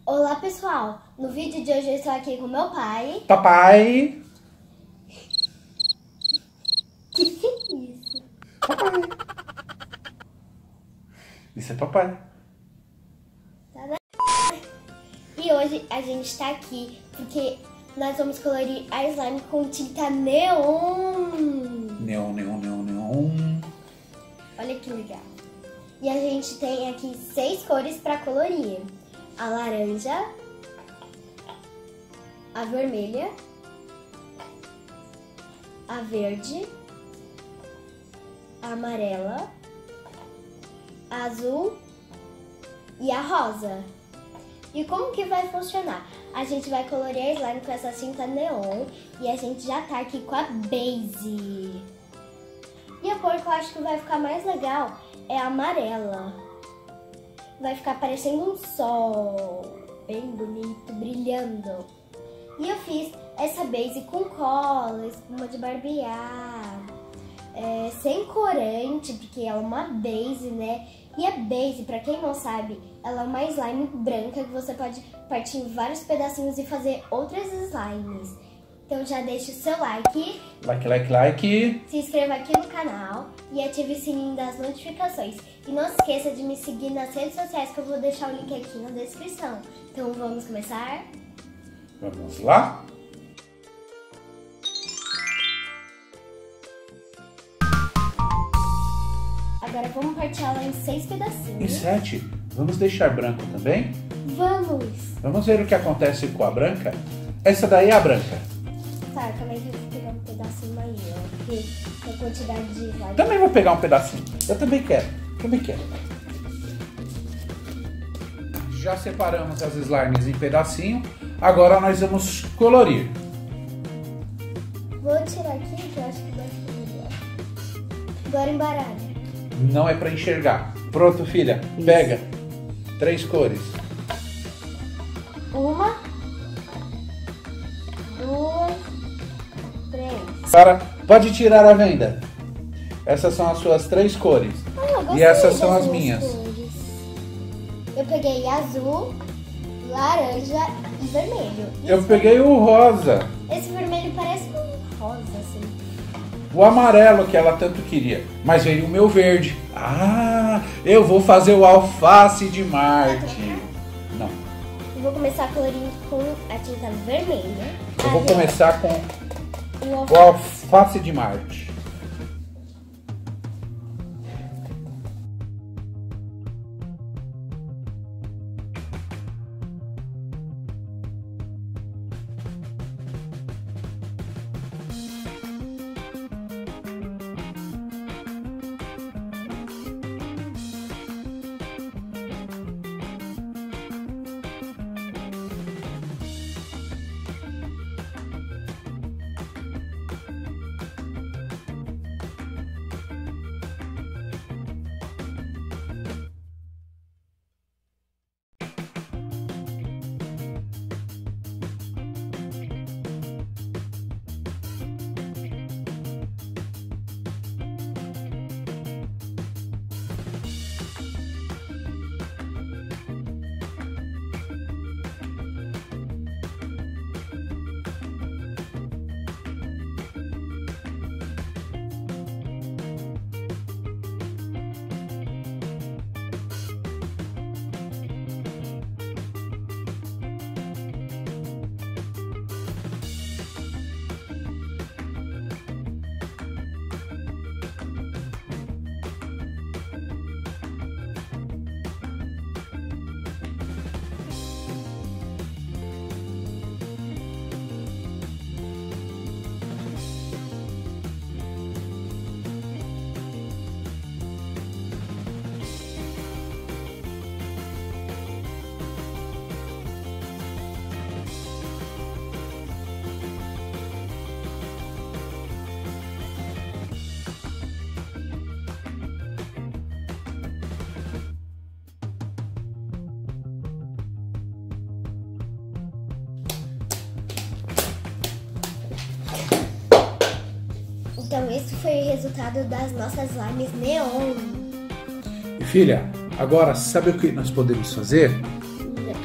Olá pessoal, no vídeo de hoje eu estou aqui com meu pai. Papai! Que é isso? Papai! Isso é papai. Tá vendo? E hoje a gente está aqui porque nós vamos colorir a slime com tinta neon. Neon, neon, neon, neon. Olha que legal. E a gente tem aqui 6 cores para colorir. A laranja, a vermelha, a verde, a amarela, a azul e a rosa. E como que vai funcionar? A gente vai colorir a slime com essa tinta neon e a gente já tá aqui com a base. E a cor que eu acho que vai ficar mais legal é a amarela. Vai ficar parecendo um sol, bem bonito, brilhando. E eu fiz essa base com cola, espuma de barbear, sem corante, porque ela é uma base, né? E a base, pra quem não sabe, ela é uma slime branca que você pode partir em vários pedacinhos e fazer outras slimes. Então já deixa o seu like, Like. se inscreva aqui no canal e ative o sininho das notificações. E não se esqueça de me seguir nas redes sociais que eu vou deixar o link aqui na descrição. Então vamos começar? Vamos lá? Agora vamos partir ela em 6 pedacinhos. Em 7. Vamos deixar branco também? Vamos! Vamos ver o que acontece com a branca? Essa daí é a branca. Tá, calma aí que eu vou pegar um pedacinho maior, porque a quantidade de slime... Também vou pegar um pedacinho. Eu também quero. Já separamos as slimes em pedacinho. Agora nós vamos colorir. Vou tirar aqui, que eu acho que vai ficar melhor. Agora embaralha. Não é pra enxergar. Pronto, filha. Isso. Pega. 3 cores. 1, 2, 3. Sara, pode tirar a venda. Essas são as suas 3 cores. Eu gostei E essas são das as minhas minhas. cores. Eu peguei azul, laranja e vermelho. E Eu peguei o rosa. Esse vermelho parece um rosa, assim. O amarelo que ela tanto queria. Mas veio o meu verde. Ah, eu vou fazer o alface de Marte. Não. Eu vou começar colorindo com a tinta vermelha. Eu vou começar com o o alface de Marte. Então esse foi o resultado das nossas slimes neon. Filha, agora sabe o que nós podemos fazer?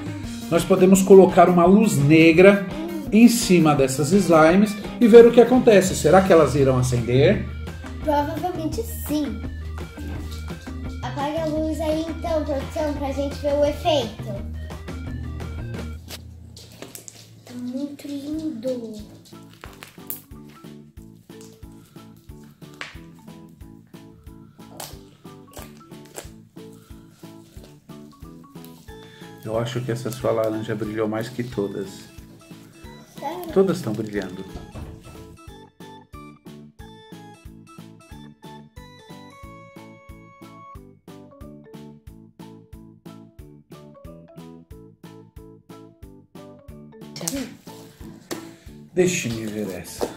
nós podemos colocar uma luz negra em cima dessas slimes e ver o que acontece. Será que elas irão acender? Provavelmente sim. Apaga a luz aí então, produção, pra gente ver o efeito. Tá muito lindo. Eu acho que essa sua laranja brilhou mais que todas. Sério? Todas estão brilhando. Deixe-me ver essa.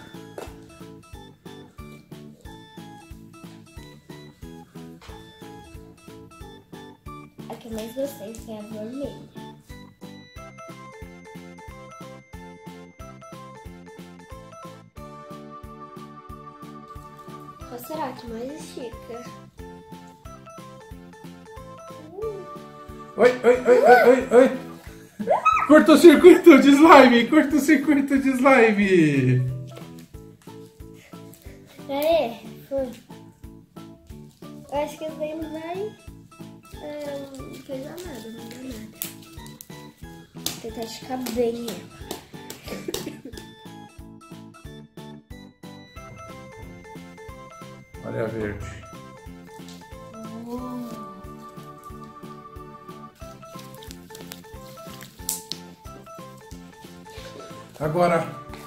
A que eu mais gostei foi a vermelha. Qual será que mais estica? Oi, oi, oi, oi, oi, oi. Curto-circuito de slime, curto-circuito de slime. Aê, foi. Eu acho que esse daí não vai coisa nada, não dá nada. Vou tentar esticar bem ela. Olha a verde. Agora,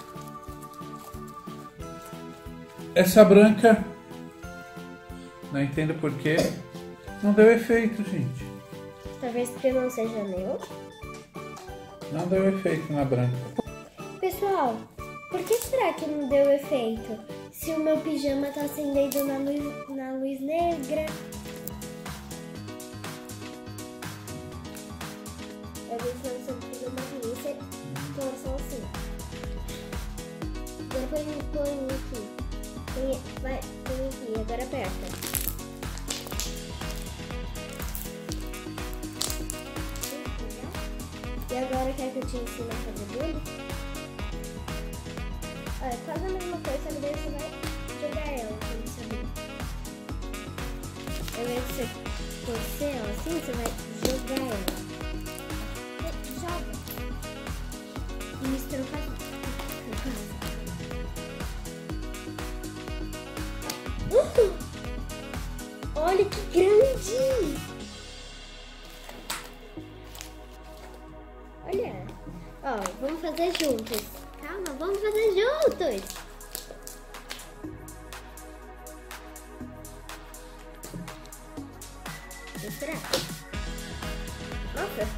essa branca, não entendo por que não deu efeito, gente. Talvez porque não seja meu. Não deu efeito na branca. Pessoal, por que será que não deu efeito? Se o meu pijama tá acendendo na luz negra. Eu vou ensinar você a fazer uma polícia com relação assim. Agora põe aqui. Põe aqui, agora aperta. E agora quer que eu te ensine a fazer bolo? Olha, quase a mesma coisa, só que daí você vai jogar ela como saber. Ao invés de você torcer ela assim, você vai jogar ela. Joga. E mistura com a olha que grande! Olha. Ó, vamos fazer juntos. Calma, vamos fazer juntos. Será? Nossa.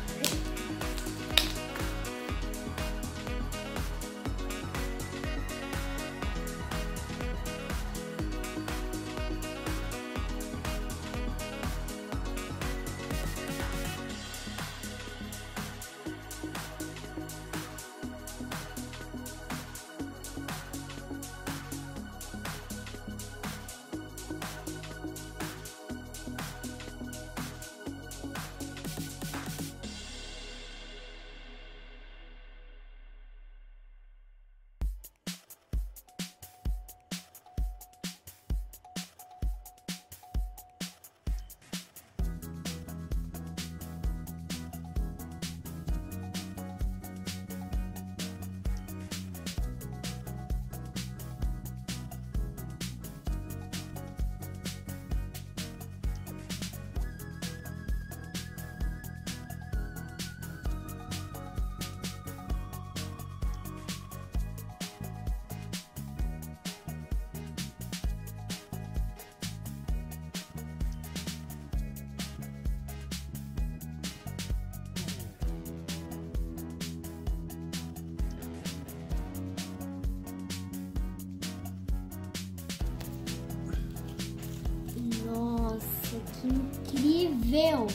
Nossa, que incrível!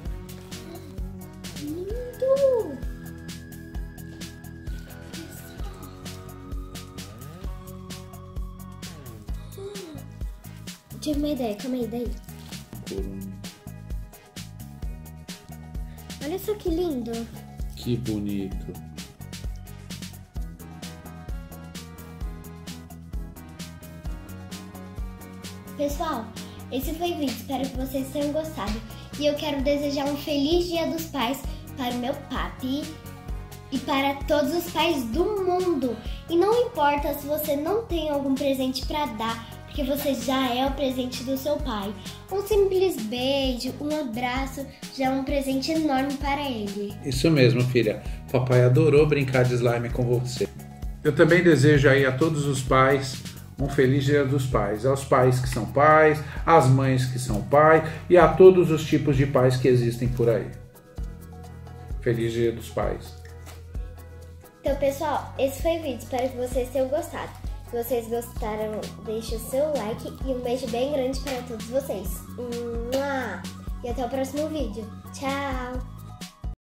Lindo! Tive uma ideia, calma aí, daí. Olha só que lindo! Que bonito. Pessoal, esse foi o vídeo, espero que vocês tenham gostado. E eu quero desejar um feliz Dia dos Pais para o meu papi e para todos os pais do mundo. E não importa se você não tem algum presente para dar, porque você já é o presente do seu pai. Um simples beijo, um abraço, já é um presente enorme para ele. Isso mesmo, filha. Papai adorou brincar de slime com você. Eu também desejo aí a todos os pais um feliz Dia dos Pais. Aos pais que são pais, às mães que são pais e a todos os tipos de pais que existem por aí. Feliz Dia dos Pais. Então, pessoal, esse foi o vídeo. Espero que vocês tenham gostado. Se vocês gostaram, deixe o seu like e um beijo bem grande para todos vocês. E até o próximo vídeo. Tchau!